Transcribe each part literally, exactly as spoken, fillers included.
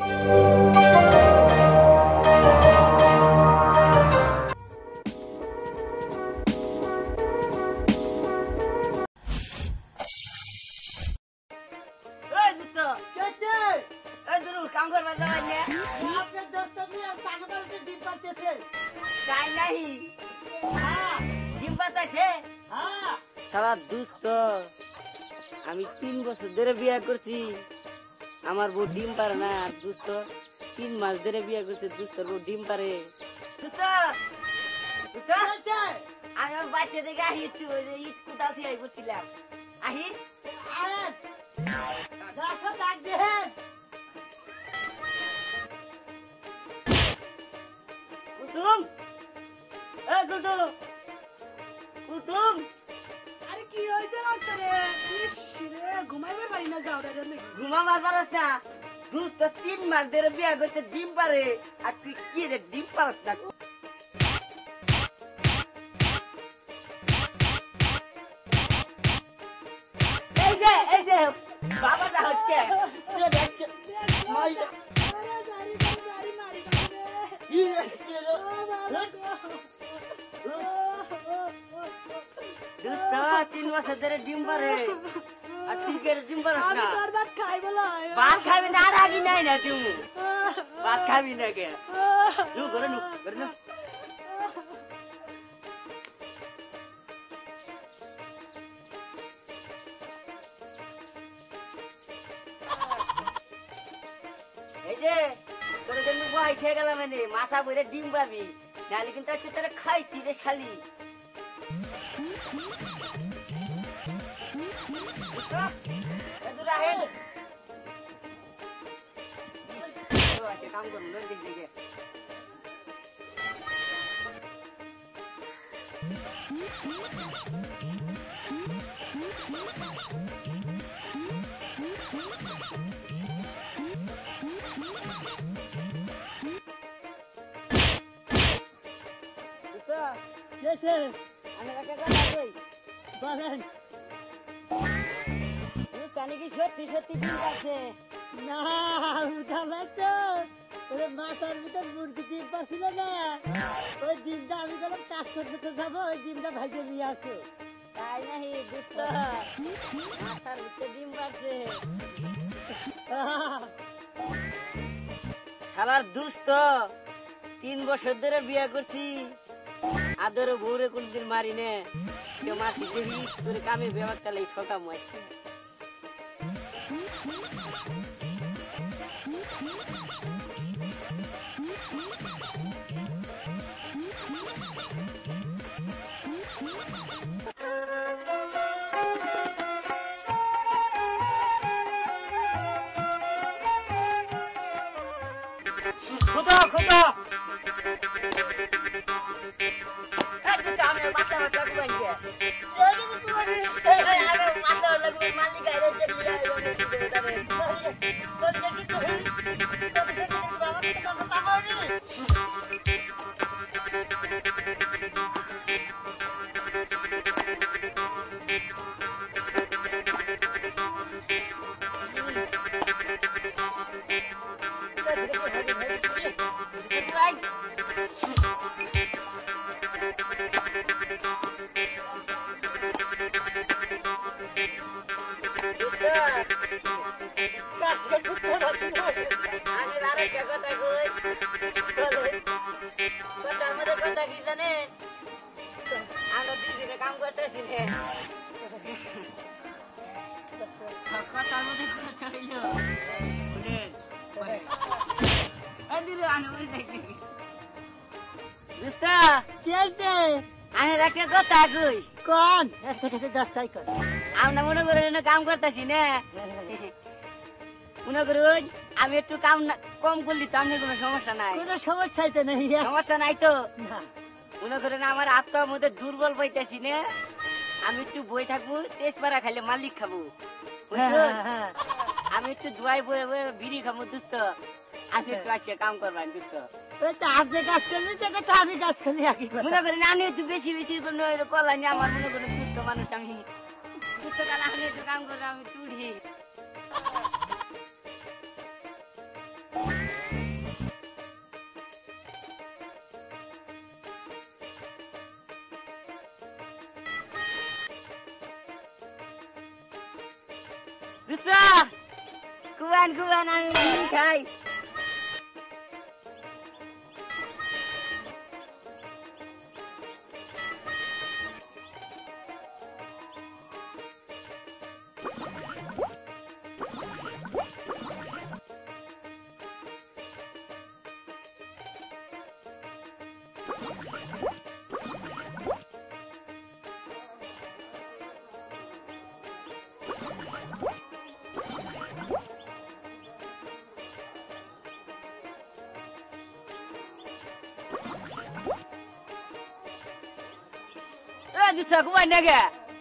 আমি তিন বছর ধরে বিয়ে করছি, আমার বউ ডিম পারে না। আর দুস্থ তিন মাস ধরে বিয়ে করছে, দুস্থর বউ ডিম পারে। আমি আমার বাচ্চা থেকে আহি ঈদ কোথাও থেকে করছিলাম আহি কুতুম এ কুতুম কুতুম আরে কি হয়েছে বাচ্চারে? ঘুমাইবার পারি না, যাও রে। ঘুমাবার পারস না? দুধ তো তিন মাস ধরে বিয়ে করছে, ডিম পারে। আর তুই কি রে ডিম পারস না? এই যে এই যে বাবা যা হচ্ছে তিন বছর ধরে ডিম পারে, আর তুই কে ডিম পারস না? ভাত খাবি না? আর আগে নাই না তুই ভাত খাবি না কে? নু করে নু করে নু। এই যে তোর জন্য ভয় খেয়ে গেলাম, মানে মাথা ভরে ডিম পাবি, নাহলে কিন্তু আজকে তোরা খাইছি রে শালি। কাম করুন দেখি সত্যি সত্যি ডিম পাচ্ছে না? উঠালাই তো মাথার ভিতর মুরগি ডিম পাচ্ছিল না, ওই ডিমটা আমি গেলাম কাজ করতে যাবো, ওই ডিমটা ভাইকে নিয়ে আসো। তাই নাহি দুষ্ট মাথার ভিতরে ডিম পাচ্ছে? শালার দুষ্ট, তিন বছর ধরে বিয়ে করছি, আদরে বউরে কোনদিন মারি নে, সে মাছি দেখিস তোর কামে ব্যবহারটা লাগে ঠকা মাসছে। খোদা খোদা কাম করতেছি আমরা মনে করেন কাম করতেছি না, মনে করুন আমি একটু কাম কম করলি তো আমি কোনো সমস্যা নাই। কোনো সমস্যাই তো নেই, সমস্যা নাই তো। মনে করেন আমার আত্মার মধ্যে দুর্বল পাইতেছি না, আমি একটু বই থাকবো, তেজপাড়া খাইলে মালিক খাবো, আমি একটু দুয়াই বয়ে বয়ে বিড়ি খাবো দুস্থ, আমি একটু আসিয়া কাম করবেন দুস্থ। আপনি কাজ করলেন আমি কাজ করলি একই কথা। মনে করেন আমি একটু বেশি বেশি কলা নিয়ে আমার মনে করেন দুস্থ মানুষ, আমি দুস্থ কাল আমি একটু কাম করে আমি চুড়ি দুসা কুবান কুবান আমি বিড়ি খাই দুসা কুবান নাগে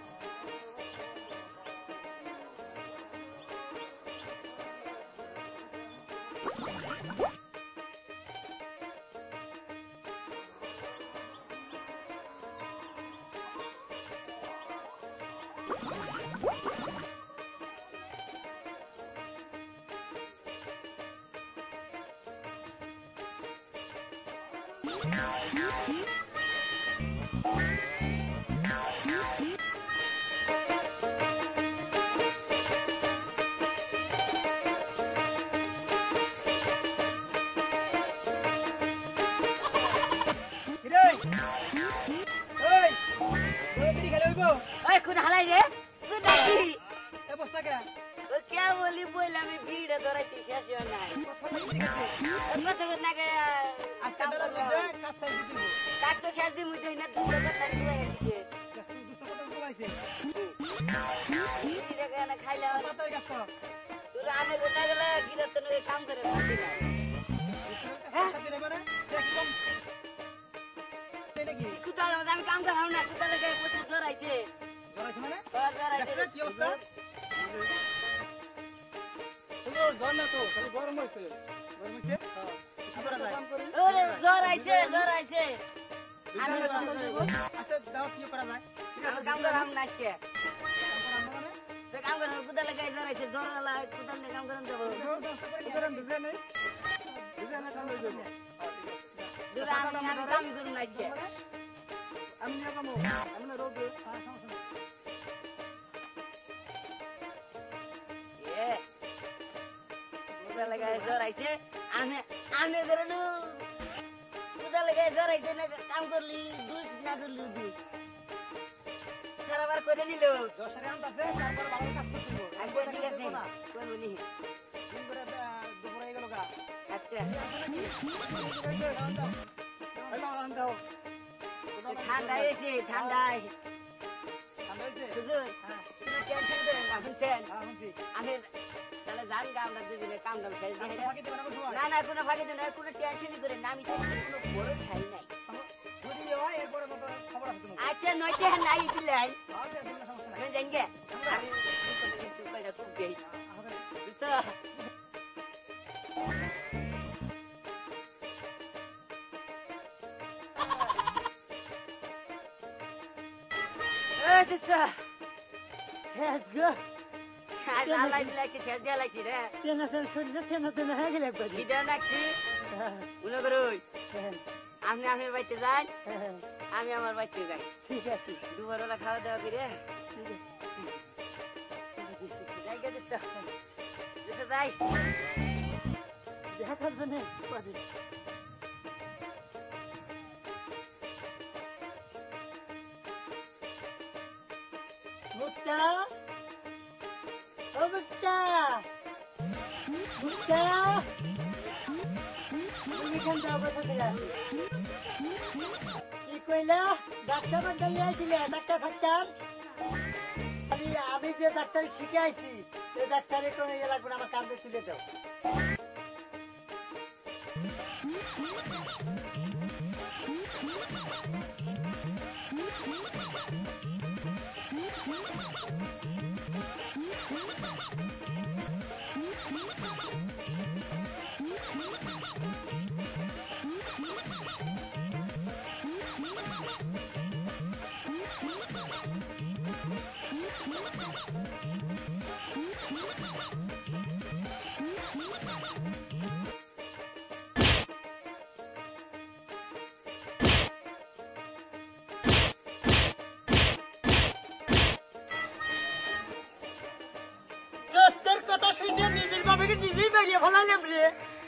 ওই কোন হালাই রে তুই নাকি এ বস্তা কে ও কে বলি বললাম আমি ভিড়ে ধরাইছি শেষ হয় নাই কথা না গে আজকে ডরার মধ্যে কাজ সাই দিব কাজ তো শেষ দিন মুই না দুটো কথা কই দিছে তুই দুষ্ট কথা বলাইছে ভিড়ে গানা খাইলা তাড়াতাড়ি কাজ কর তুই আনে গোটা গেলে গিরত নগে কাম করে শান্তি নাই সাথে নেবে না দেখ কম তেনে কি কুতা আমি কাম করাম না কুতা লাগে প্রচুর ধরাইছে ধরাইছে মানে ধরাইছে কি অবস্থা তুমি জ্বর না তো খালি গরম হইছে গরম হইছে হ্যাঁ কি করা যায় ওরে জ্বর আইছে জ্বর আইছে আমি আচ্ছা দাও কি করা যায় আমি কাম করাম না আজকে তো কাম করাম কুতা লাগে জ্বর আইছে জ্বর আলা কুতা নে কাম করাম দেব গরম দিছে নাই দিছে না কাম হইছে দুরা আমি আমি কাম করুম না আজকে আমি নিয়ে কামো আমি না রোগ আর সমস্যা এ কুতা লাগে জ্বর আইছে আমি আমি করনু কুতা লাগে জ্বর আইছে না কাম করলি দুস না করলি দুস সারাবার করে নিল দশরে আম আছে তারপর ভালো কাজ করতে দিব আচ্ছা ঠিক আছে করব নি দিন করে দুপুরে হয়ে গেল গা আচ্ছা হ্যালো আন দাও ঠান্ডা এসে ঠান্ডায় হুজুর তুমি টেনশন করেন না বুঝছেন আমি তাহলে জান গা আমরা দুজনে কাম দাম শেষ দিয়ে না না কোনো ফাঁকি দেন না কোনো টেনশনই করেন না আমি তো কোনো বড় ছাই নাই আচ্ছা নয়টা নাই দিলাই আমি জানি গে আমি একটু কয়টা খুব গেই বুঝছো এ দিশা শেষ গো আজ আলাই দিলাইছে শেষ দিয়া লাইছি রে তেনা তেনা শরীরে তেনা তেনা হয়ে গেলে একবার কি দেন রাখছি মনে করুই আপনি আমি বাইতে যান আমি আমার বাইতে যাই ঠিক আছে দুপুরবেলা খাওয়া দাওয়া করে যাই গে দিশা দিশা যাই দেখা করার জন্য কদিন মুক্তা ও মুক্তা মুক্তা তুমি কেন যাবো সাথে কি কইলা ডাক্তার বান্ধাই আইছিলে ডাক্তার ফাক্তার আমি আমি যে ডাক্তার শিখে আইছি সেই ডাক্তারে কোনো ইয়ে লাগবে না আমার কান্দে তুলে দাও নিজেই বেরিয়ে ফেলাইলাম রে